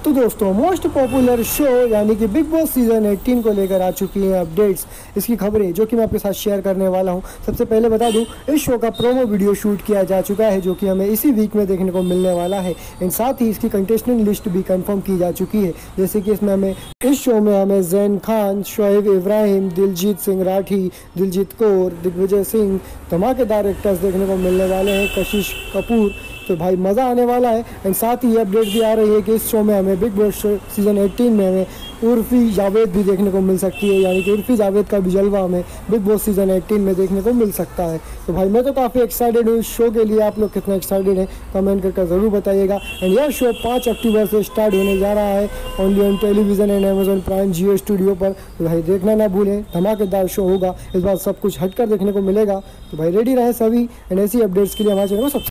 तो दोस्तों most popular show यानी कि बिग बॉस सीज़न 18 को लेकर आ चुकी हैं अपडेट्स, इसकी खबरें जो कि मैं आपके साथ शेयर करने वाला हूं। सबसे पहले बता दूं, इस शो का प्रोमो वीडियो शूट किया जा चुका है जो कि हमें इसी वीक में देखने को मिलने वाला है। एंड साथ ही इसकी कंटेस्टेंट लिस्ट भी कंफर्म की जा चुकी है, जैसे कि इसमें हमें इस शो में हमें जैन खान, शोएब इब्राहिम, दिलजीत सिंह राठी, दिलजीत कौर, दिग्विजय सिंह, धमाकेदार एक्टर्स देखने को मिलने वाले हैं, कशिश कपूर। तो भाई मज़ा आने वाला है। एंड साथ ही ये अपडेट भी आ रही है कि इस शो में हमें बिग बॉस सीज़न 18 में हमें उर्फ़ी जावेद भी देखने को मिल सकती है, यानी कि उर्फ़ी जावेद का भी जलवा हमें बिग बॉस सीज़न 18 में देखने को मिल सकता है। तो भाई मैं तो काफ़ी एक्साइटेड हूँ इस शो के लिए। आप लोग कितना एक्साइटेड हैं कमेंट करके ज़रूर बताइएगा। एंड यह शो 5 अक्टूबर से स्टार्ट होने जा रहा है only on television and Amazon Prime Jio studio पर। तो भाई देखना ना भूलें, धमाकेदार शो होगा, इस बार सब कुछ हटकर देखने को मिलेगा। तो भाई रेडी रहे सभी। एंड ऐसी अपडेट्स के लिए हमारे चैनल को